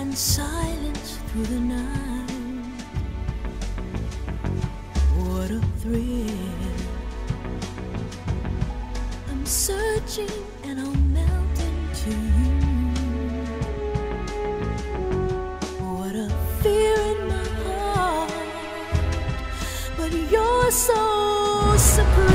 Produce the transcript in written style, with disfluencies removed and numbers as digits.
and silence through the night. What a thrill. I'm searching and I'll melt into you. What a fear in my heart, but you're so supreme.